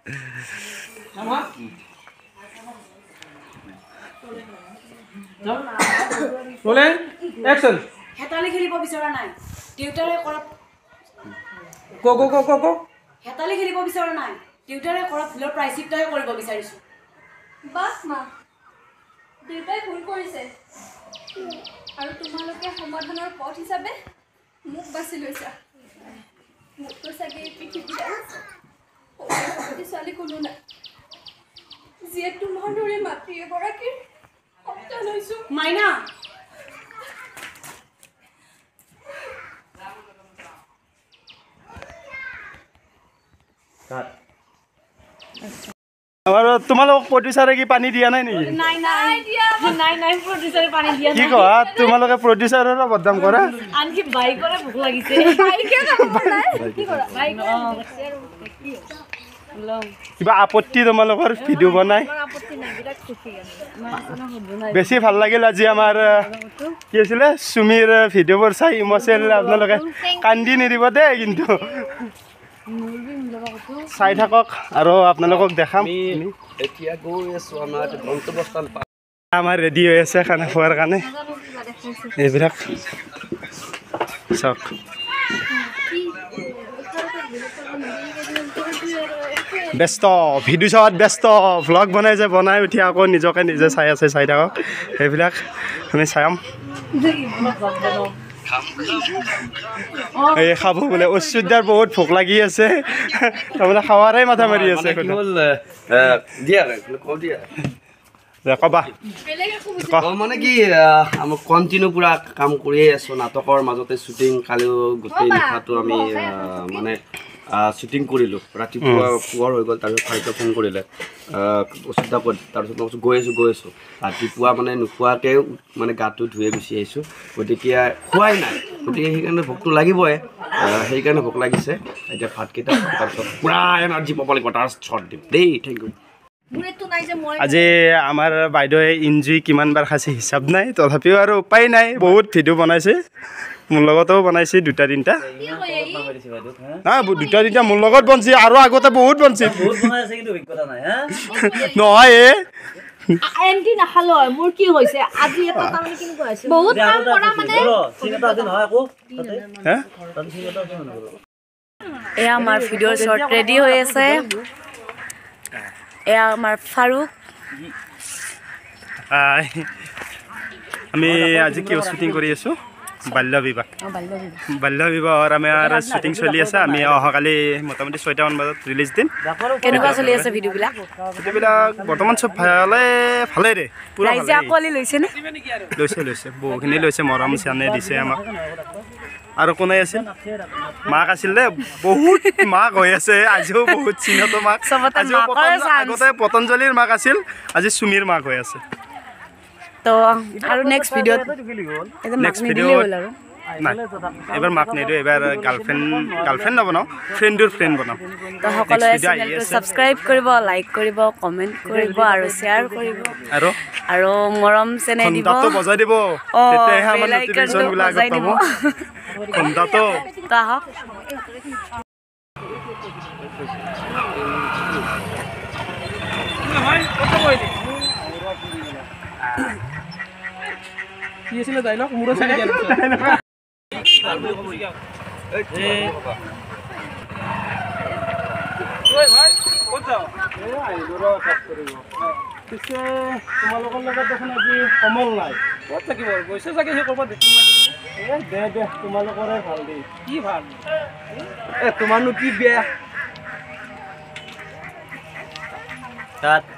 Rolling action. হেতালি খেলিব বিচৰা নাই টিউটাৰে কৰা Go. হেতালি খেলিব বিচৰা নাই টিউটাৰে কৰা ফুলৰ প্ৰায়চিত্তহে কৰিব বিচাৰিছো বাস মা দেউতাই ভুল কৰিছে আৰু তোমালোকে সমাধানৰ পথ হিচাপে মোক বাছি লৈছা মোকতো চাগে পৃথিৱীত ছোৱালী কোনো নাই যিয়ে তোমাৰ দৰে মাতৃ এগৰাকীৰ সন্তান হৈছো মাইনা আৰু তোমালোক প্ৰডিউচাৰে কি পানী দিয়া নাই নেকি নাই প্ৰডিউচাৰে পানী দিয়া কি কোৱা তোমালোকে প্ৰডিউচাৰৰ বদনাম কৰা আনকি বাইকৰে ভোক লাগিছে কিবা আপত্তি তোমালোকৰ ভিডিঅ' বনাই বেছি ভাল লাগিল আজি আমাৰ কি আছিলে সুমিৰ ভিডিঅ'বোৰ চাই ইম'চনেল আপোনালোকে কান্দি নিদিব দেই কিন্তু চাই থাকক আৰু আপোনালোকক দেখাম আমাৰ ৰেডি হৈ আছে খানা খোৱাৰ কাৰণে এইবিলাক চাওক ব্যস্ত ভিডিঅ' চোৱাত ব্যস্ত ভ্লগ বনাই উঠি আকৌ নিজকে নিজে চাই আছে চাই থাকক সেইবিলাক আমি চাম এই খাব বোলে অচ্যুতাৰ বহুত ভোক লাগি আছে তাৰমানে খাৱাৰে মাথা মাৰি আছে কবা মানে কি আমি কণ্টিনিউ পুৰা কাম কৰিয়ে আছো নাটকৰ মাজতে শ্বুটিং কালিও গোটেই নিশাটো আমি মানে শ্বুটিং কৰিলোঁ ৰাতিপুৱা পোহৰ হৈ গ'ল তাৰপিছত ফাইটে ফোন কৰিলে অচ্যুতা ক'ত তাৰপিছত মই গৈ আছোঁ ৰাতিপুৱা মানে নোখোৱাকৈ মানে গাটো ধুই গুচি আহিছোঁ গতিকে খোৱাই নাই গতিকে সেইকাৰণে ভোকটো লাগিবই সেইকাৰণে ভোক লাগিছে এতিয়া ভাতকেইটা তাৰপিছত পূৰা এনাৰ্জি পাব লাগিব তাৰ শ্বট দিম দেই থেংক ইউ আজি আমাৰ বাইদেৱে ইঞ্জুৰি কিমানবাৰ খাইছে হিচাপ নাই তথাপিও আৰু উপায় নাই বহুত ভিডিঅ' বনাইছে মোৰ লগতো বনাইছে দুটা তিনিটা মোৰ লগত বনছি আৰু আগতে বহুত বনছি নহয় এন্টি নাখালো মোৰ কি হৈছে আজি এটা তাৰমানে কেনেকুৱা হৈছে বহুত কাম কৰা মানে এয়া আমাৰ ভিডিঅ' শ্বৰ্ট ৰেডি হৈ আছে এয়া আমাৰ ফাৰুক আমি আজি কি শ্বুটিং কৰি আছো বাল্য বিবাহৰ আমাৰ শ্বুটিং চলি আছে আমি অহাকালি মোটামুটি 6টামান বজাত ৰিলিজ দিম কেনেকুৱা চলি আছে ভিডিঅ'বিলাক বৰ্তমান চব ভালে ৰে পুৰা ৰাইজে আকোৱালি লৈছেনে লৈছে বহুখিনি লৈছে মৰম চানে দিছে আমাক আৰু কোনে আছিল মাক আছিল দে বহুত মাক হৈ আছে আজিও বহুত চিহ্নত মাক আগতে পতঞ্জলিৰ মাক আছিল আজি সুমিৰ মাক হৈ আছে তো আৰু নেক্সট ভিডিঅ'ত এবাৰ মাক নিদিওঁ এবাৰ গাৰ্লফ্ৰেণ্ড নবনাওঁ ফ্ৰেণ্ডৰ ফ্ৰেণ্ড বনাওঁ তো সকলোৱে চেনেলটো ছাবস্ক্ৰাইব কৰিব লাইক কৰিব কমেণ্ট কৰিব আৰু শ্বেয়াৰ কৰিব আৰু মৰম চেনেহ দিব বজাই দিব তেতিয়াহে আমাৰ নটিফিকেশ্যনবিলাক পাব ঘণ্টাটো তো আহক কি আছিল ডাইলগ মোৰো চাই দিয়া তোমালোকৰ লগত দেখোন আজি কমল নাই ক'ত থাকিব গৈছে চাগে সেই ক'ৰবাত দেখিম দে তোমালোকৰে ভাল দেই কি ভাল তোমাৰনো কি বেয়া